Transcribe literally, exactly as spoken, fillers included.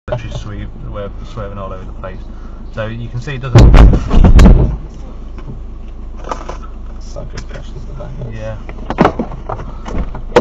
country sweep, we're swerving all over the place. So you can see it doesn't. Sucker crashes the back. Yeah.